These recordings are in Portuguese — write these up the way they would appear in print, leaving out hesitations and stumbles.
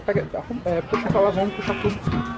puxa pra lá, vamos puxar tudo.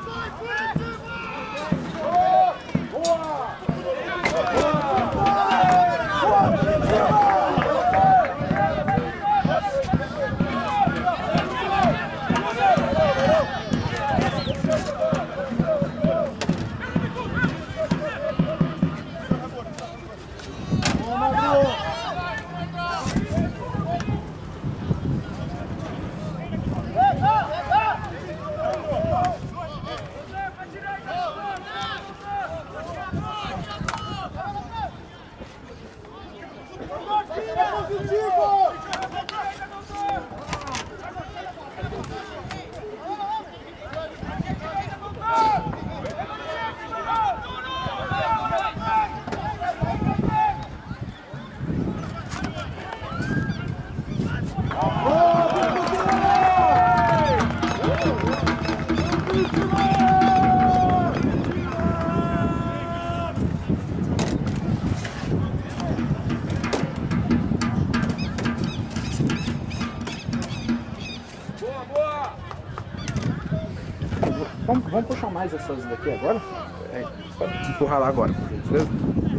Vamos puxar mais essas daqui agora? Pode empurrar lá agora, beleza?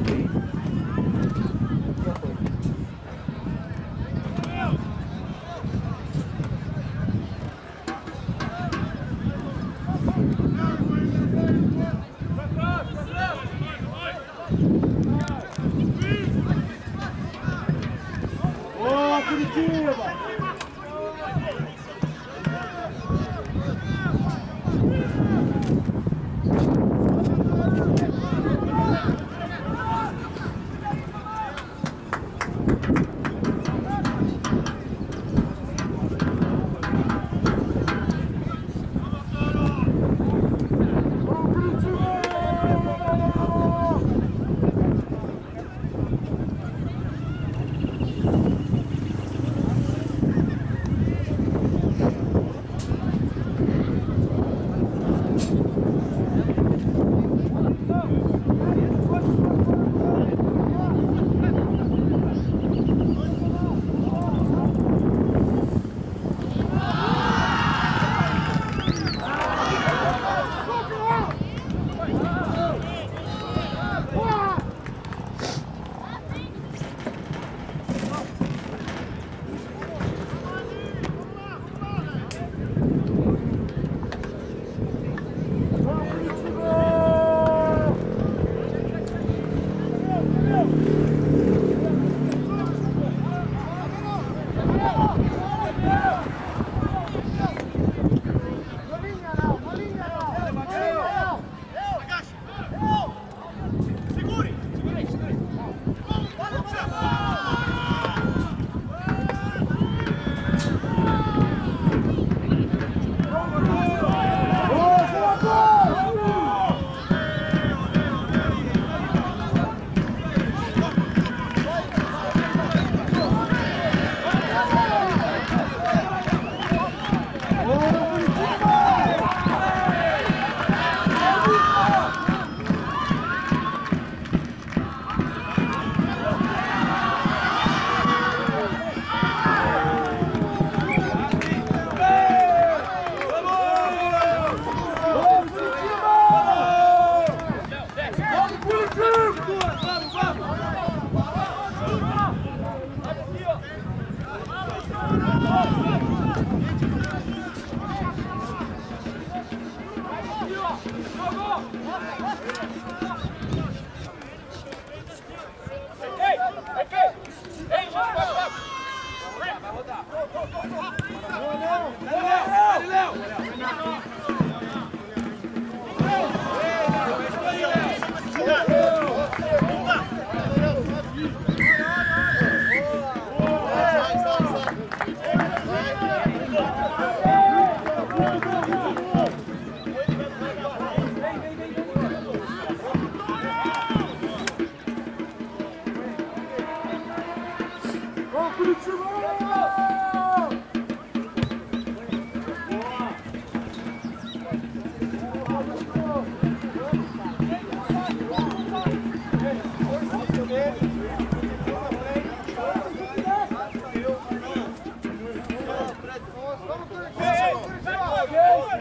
Ô, Curitiba!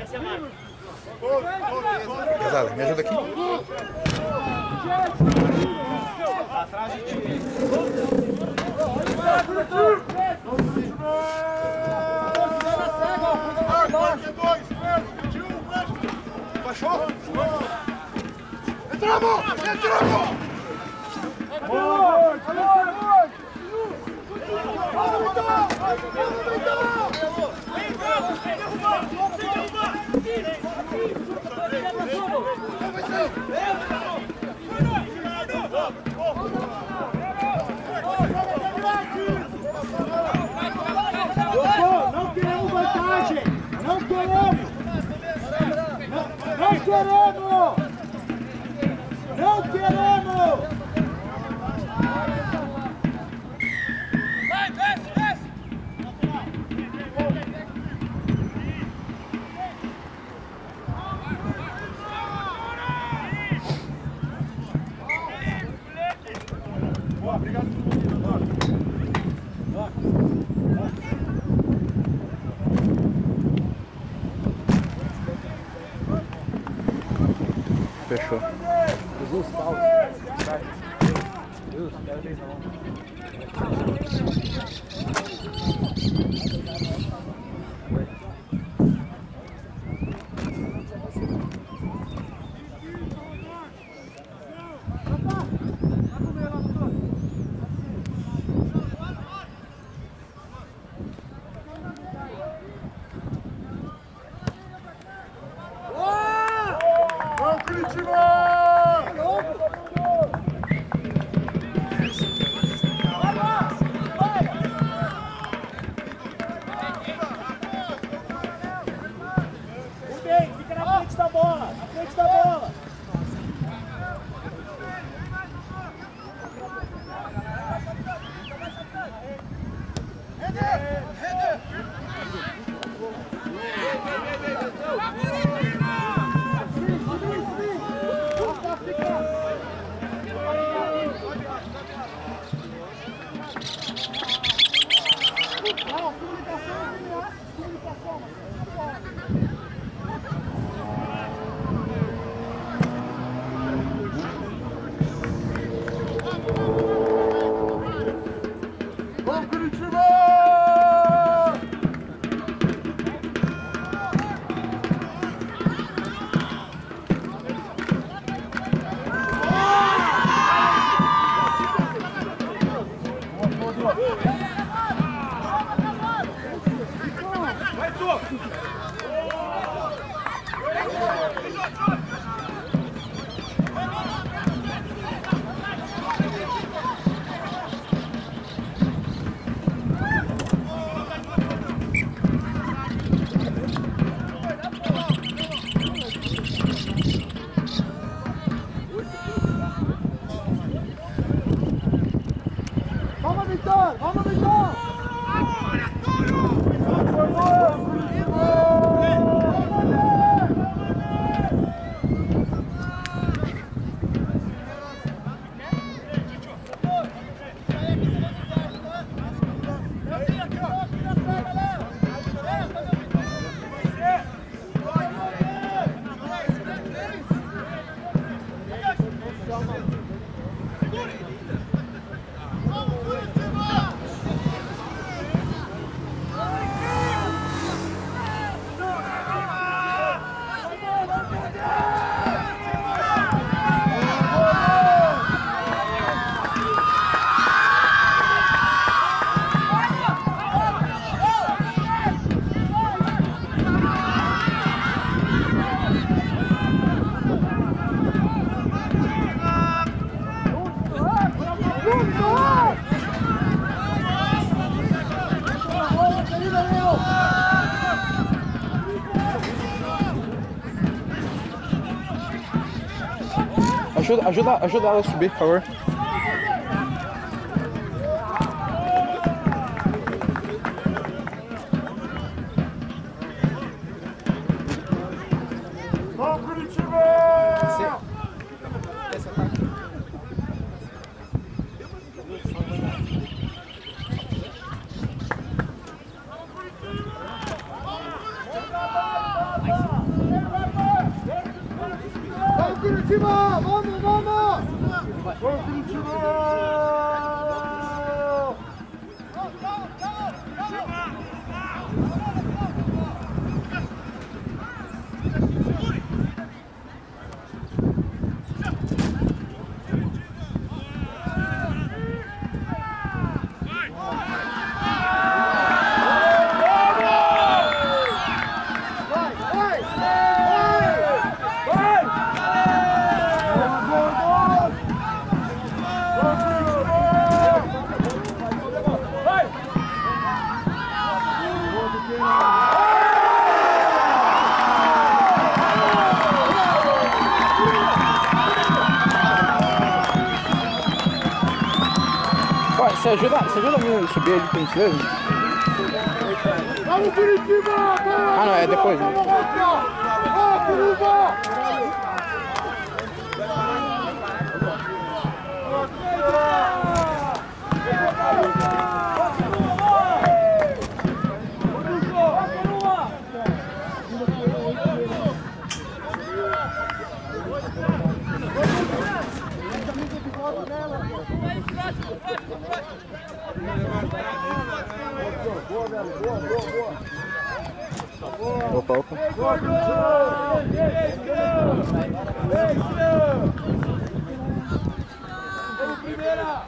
Pesada, me ajuda aqui. Atrás de ti. Baixou? Entramos! Entramos! Não queremos vantagem! Não queremos! Não queremos! Não queremos! Vai, desce, desce! Boa, obrigado. Fechou. Jesus, Paulo. Jesus, quero ver não. Ajuda ela a subir, por favor. Vamos, Curitiba! Esse ataque. Vamos, Curitiba! Curitiba! Vamos, vamos! Vamos, Curitiba! Você ajuda a mim a subir ali, por gentileza? Vamos, Curitiba! Ah, não, é depois, né? Vamos, Curitiba! Opa, opa. Vamos, primeira!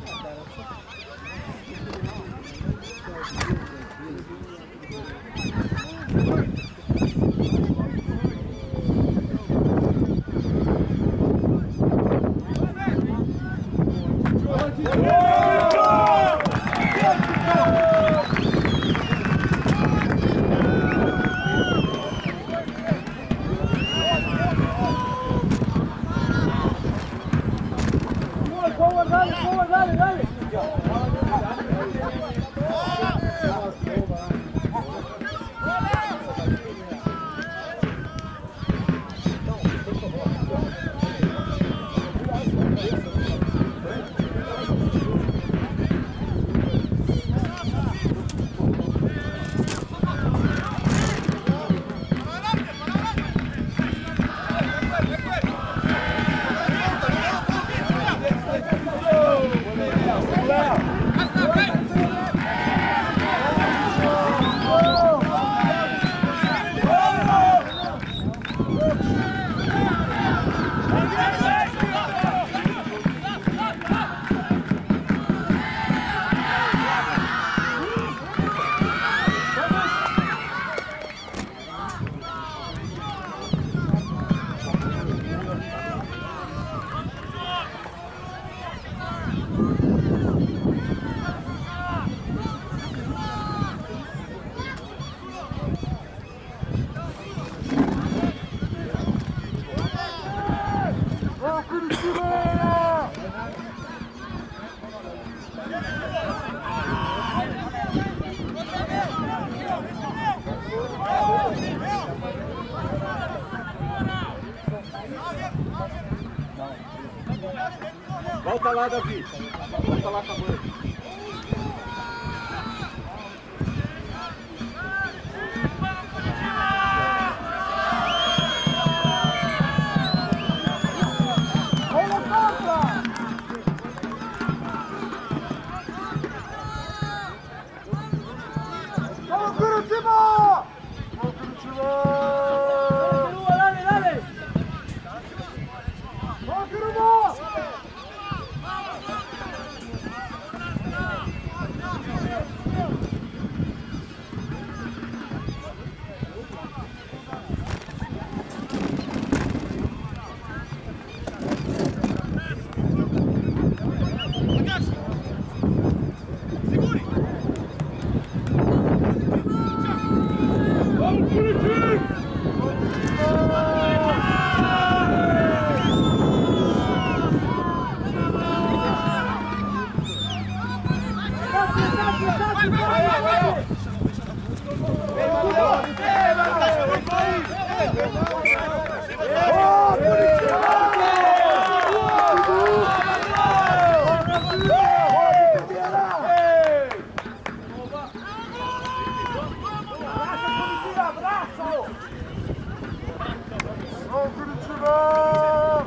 Volta lá, Davi. Volta lá, acabou. Vamos, Curitiba! Vamos, Curitiba! Dale! Vamos, Curitiba! Curitiba!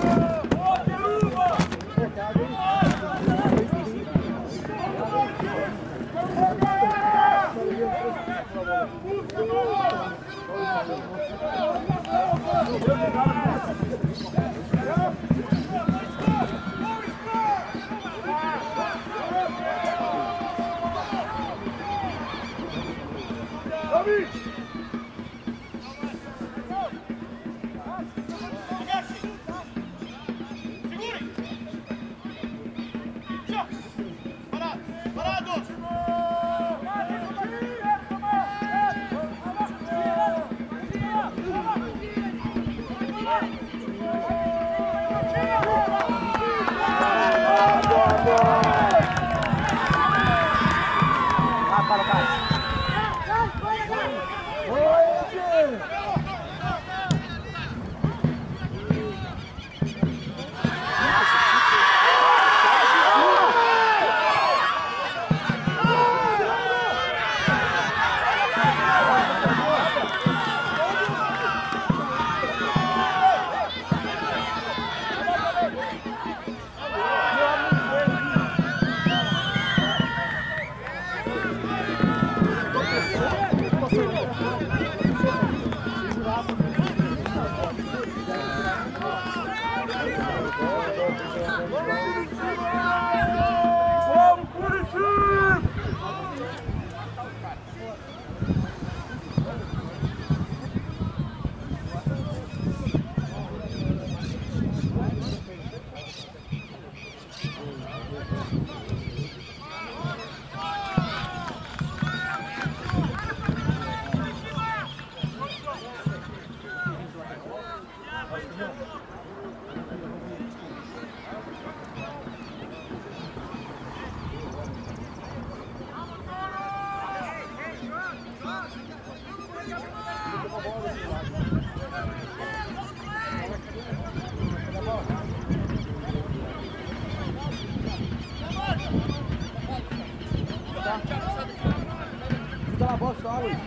Fica na bola só, Luiz.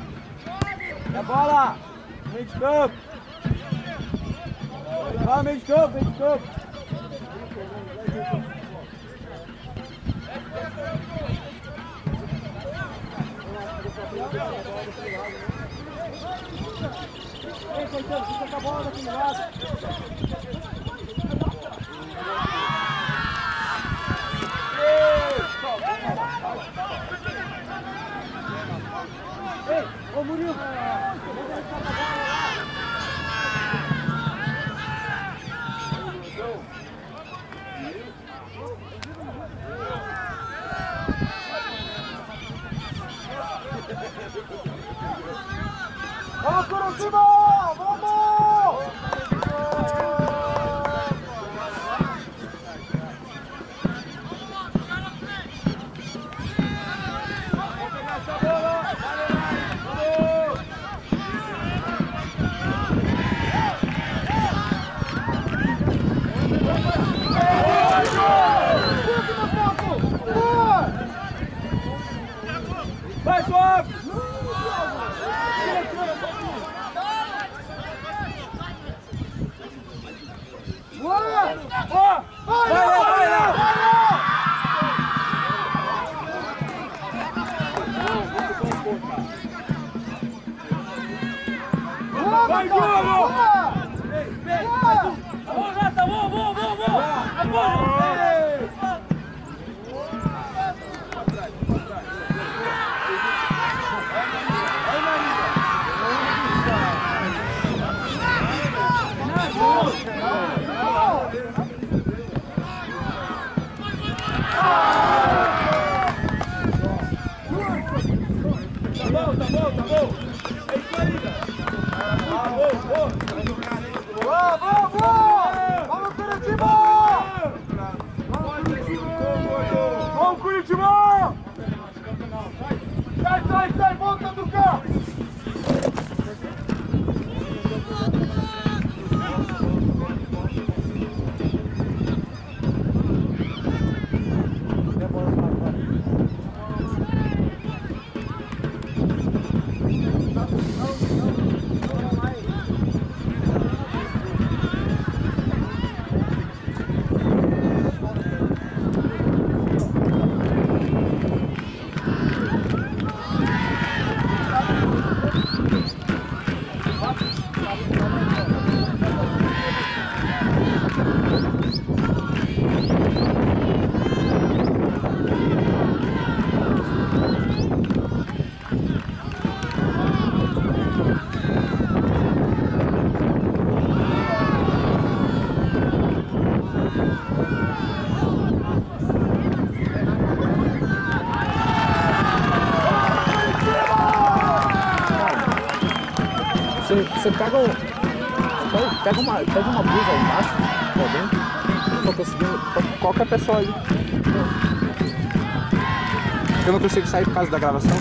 É bola! Meio de campo! Vai, meio de campo, meio de campo! Ei, Caetano, fica com a bola daquele lado! Ei, ô Murilo! Vamos, Curitiba! Vamos! Vai, sobe! Vai, Globo! Vamos, Nata, vamos! Tá bom! É isso aí, cara! Vamos, Curitiba! Vamos, Curitiba! Sai, volta do carro! Você pega uma blusa aí embaixo, lá dentro. Não tô conseguindo. Qualquer pessoa aí. Eu não consigo sair por causa da gravação.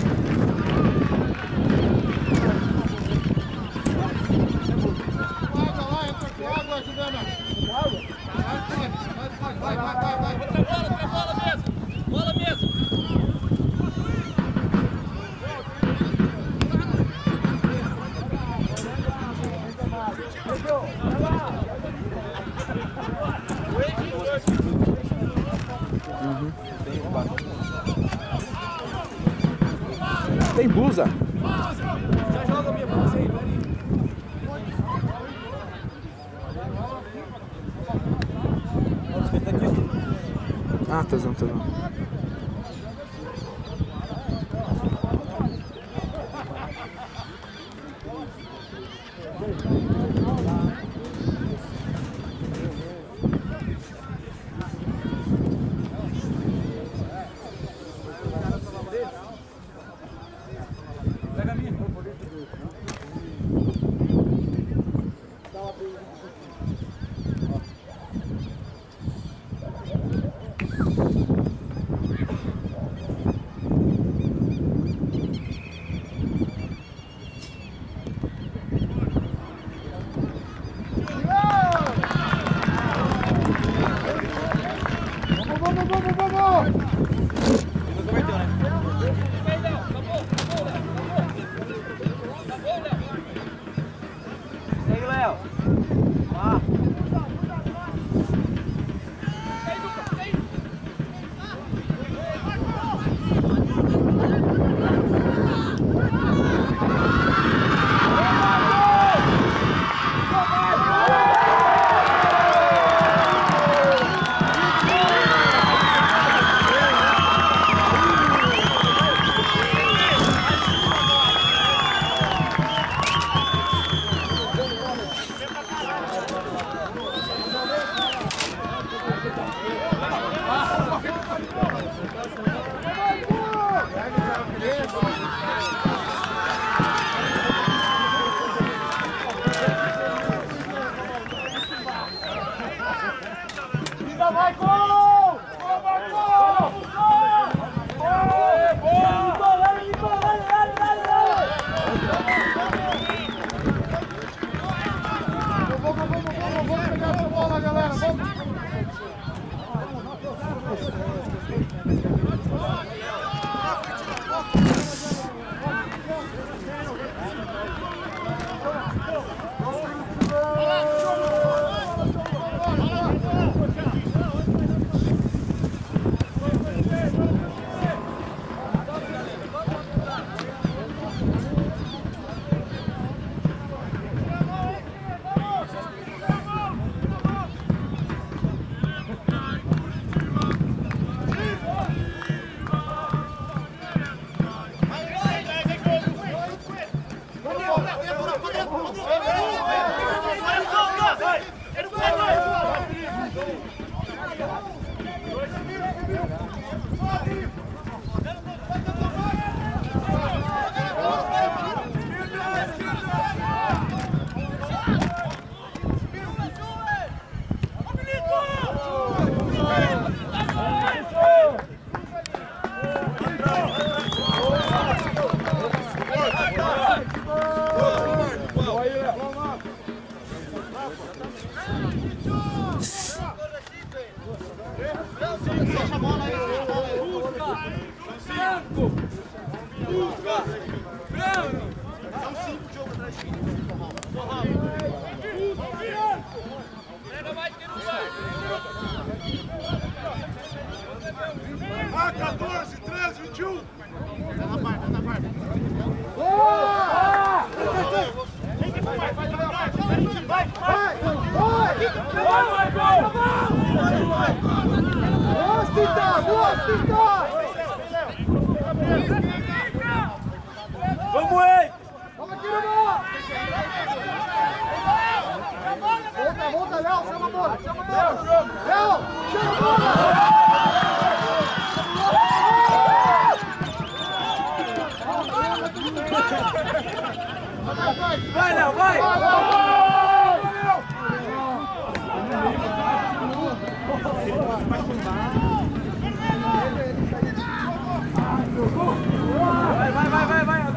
Tem blusa? Já joga a minha pra você aí, Ah, tá vendo. Pega a minha. Segue, Léo. Vá. Ah, 14, 13, 21. Tá na parte, tá na parte. Vamos, ei! Vamos aqui, irmão! Volta, Léo, chama a bola, chama a bola! Léo, chama a bola! Vai, Léo, vai! Vai!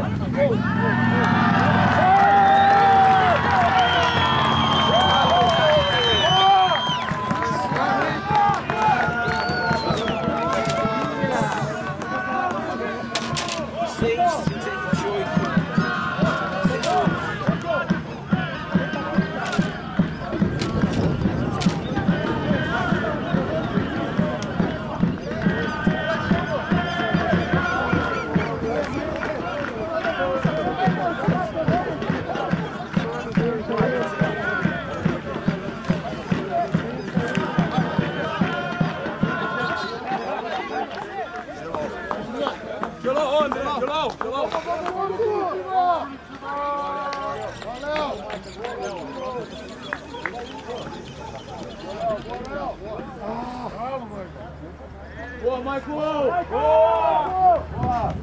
Boa, Michael! Boa!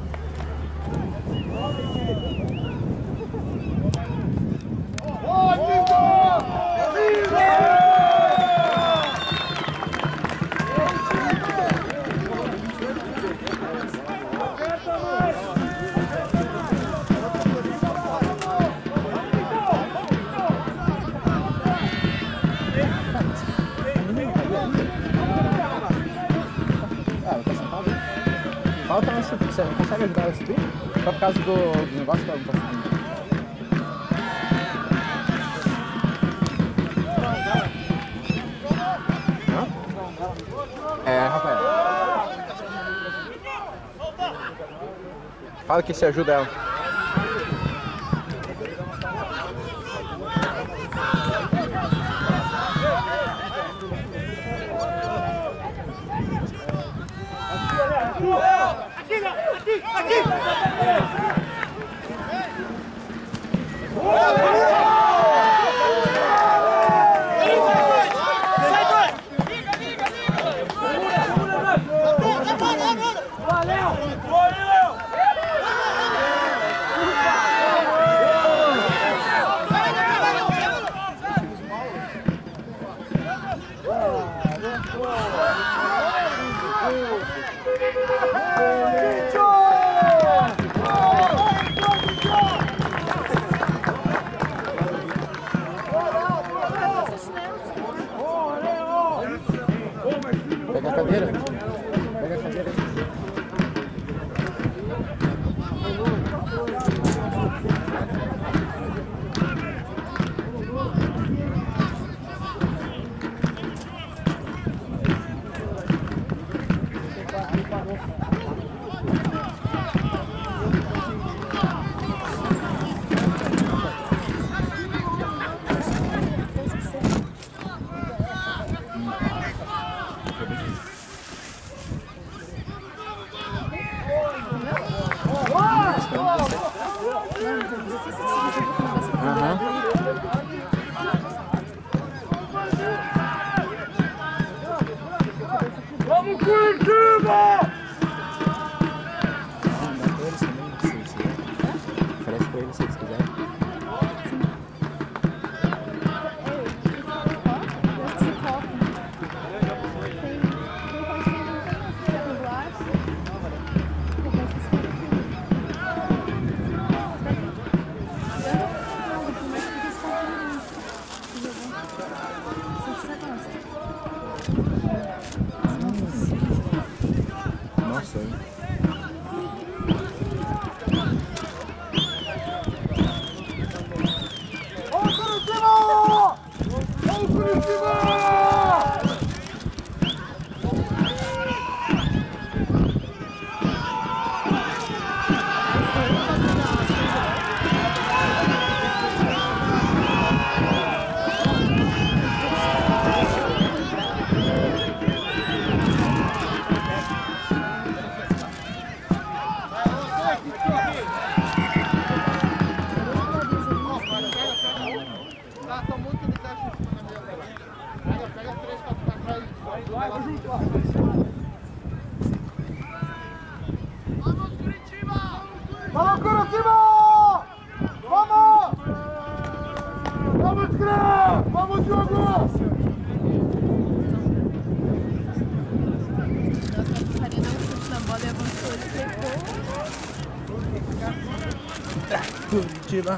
Falta mais subir, você não consegue ajudar a subir? Só por causa do negócio que ela não tá subindo. É, Rafael. Fala que você ajuda ela. Aqui! Pega a cadeira. Pega a cadeira. Vamos, Curitiba! Oferece pra ele se eles quiserem. Nossa, hein? Vamos, Curitiba! Vamos, Curitiba! Vamos, Curitiba! Vamos! Tira.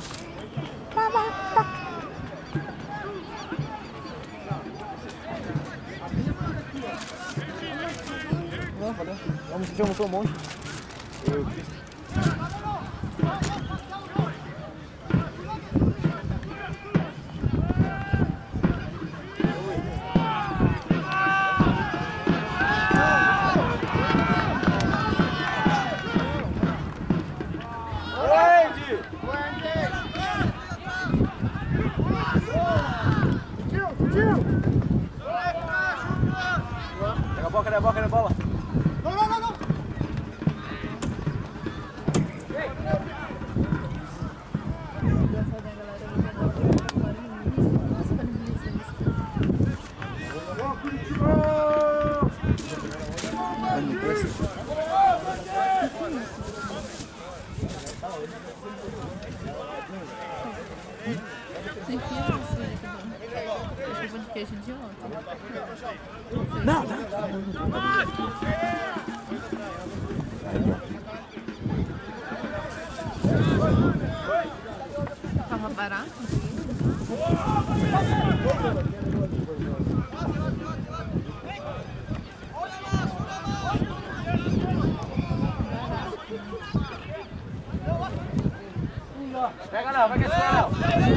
Não, valeu. Já montou um monte. Eu fiz. Cadê a bola? Cadê a bola? Não! Queijo de ontem. Não. Tava barato? Pega, Léo, vai que é só, Léo.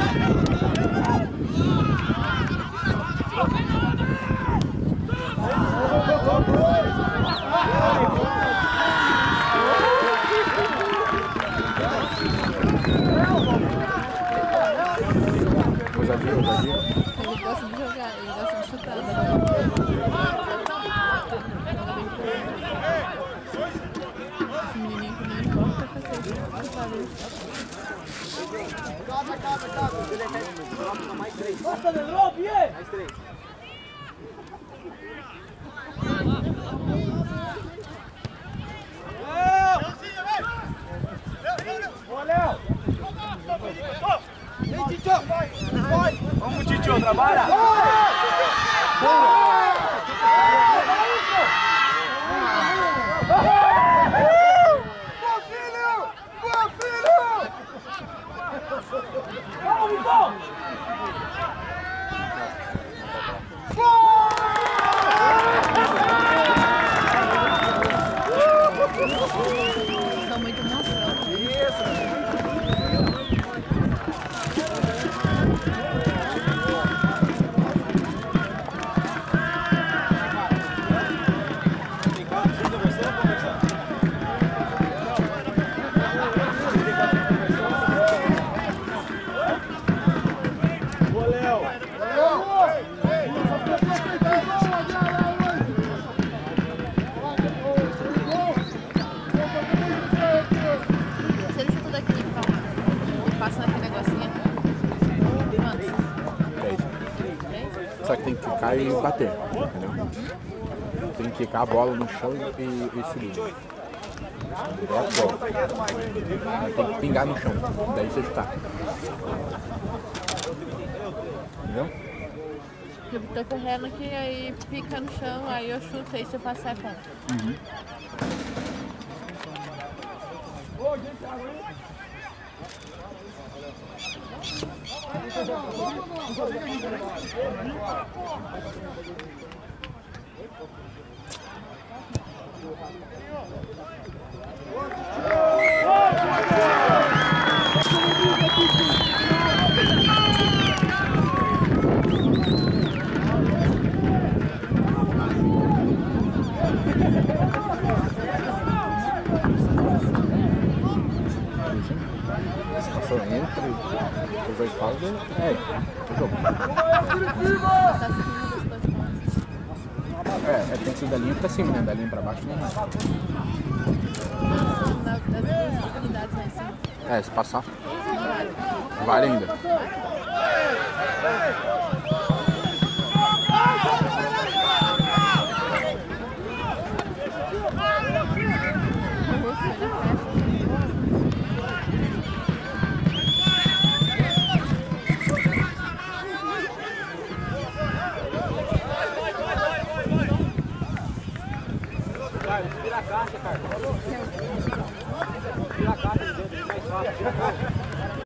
Ele gosta de jogar, ele gosta de chutar. Esse menininho que não importa pra cacete. Mais 3. Nossa, lembrou, Pierre? Mais 3. Ô, Léo! Vem, Titio! Vamos, Titio, trabalha! Boa, filho! Vamos, Vitão! Dá muita emoção. Se ele chuta daqui pra lá, passa naquele negocinho. Quantos? 3? Só que tem que quicar e bater, entendeu? Tem que quicar a bola no chão e subir. Direto bola. Tem que pingar no chão, daí você chutar. Entendeu? Eu tô correndo aqui, aí pica no chão, aí eu chuto, aí se eu passar é ponto. Passou entre os dois paus, o jogo. Passar acima dos 2 pontos. Tem que ser da linha pra cima, né? Da linha pra baixo não é. Das duas unidades lá em cima. Se passar. Vale ainda. Carlos. Tira a caixa, Carlos. Tira a caixa de dentro, mais fácil. Tira a caixa.